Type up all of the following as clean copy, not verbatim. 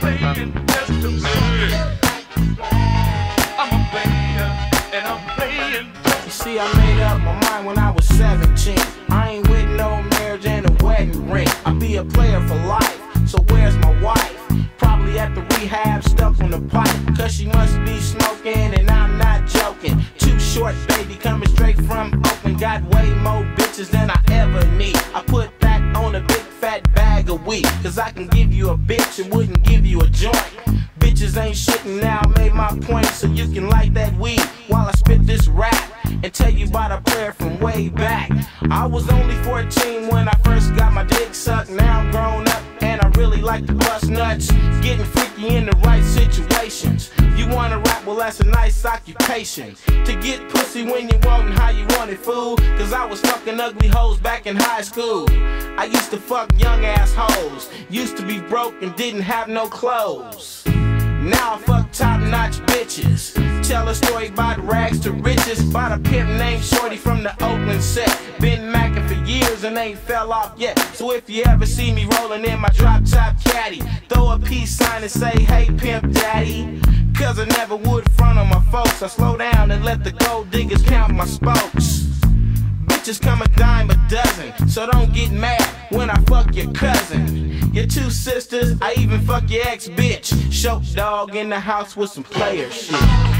playing just to play. I'm a player, and I'm playing just. You see, I made up my mind when I was 17. I ain't with no marriage and a wedding ring. I be a player for life, so where's my wife? Probably at the rehab, stuck on the pipe, cause she must be smoking, and I'm not joking. Too short, baby, coming straight from Oakland. Got way more bitches than I ever need. I put that on a big fat bag of weed, cause I can give you a bitch and wouldn't give you a joint. Bitches ain't shit, and now I made my point, so you can light that weed while I spit this rap and tell you about a prayer from way back. I was only 14 when I first got my dick sucked. Now I'm grown up and I really like to bust nuts, getting freaky in the right situations. You wanna rap? Well, that's a nice occupation. To get pussy when you want and how you want it, fool. Cause I was fucking ugly hoes back in high school. I used to fuck young ass hoes, used to be broke and didn't have no clothes. Now I fuck top-notch bitches. Tell a story about rags to riches, about a pimp named Shorty from the Oakland set. Been macking for years and ain't fell off yet. So if you ever see me rolling in my drop-top caddy, throw a peace sign and say, hey pimp daddy. Cause I never would front on my folks. I slow down and let the gold diggers count my spokes. Bitches come a dime a dozen, so don't get mad when I fuck your cousin, your two sisters, I even fuck your ex-bitch. Show dog in the house with some player shit.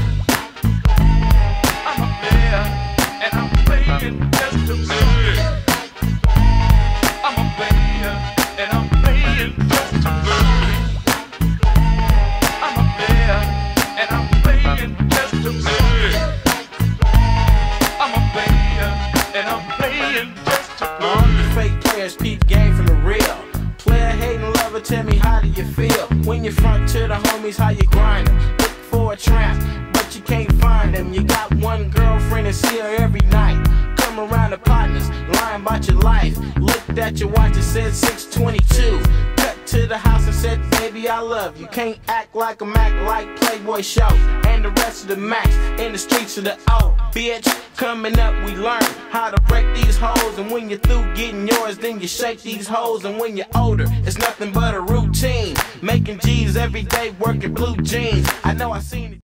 I'm a player, and I'm playing just to play. I'm a player, and I'm playing just to play. I'm a player, and I'm playing just to play. I'm a player, and I'm playing just to play. All the fake players peep game from the real. Player hating lover, tell me how do you feel when you front to the homies, how you grind them? Look for a tramp, but you can't find them. You got one girlfriend and see her every night. Come around the partners, lying about your life. Looked at your watch and said 6:22. Cut to the house and said, baby, I love you. Can't act like a Mac like Playboy Show and the rest of the Macs in the streets of the O. Bitch, coming up we learn how to break these hoes, and when you're through getting yours, then you shake these hoes. And when you're older, it's nothing but a routine, making G's every day, working blue jeans. I know I seen it.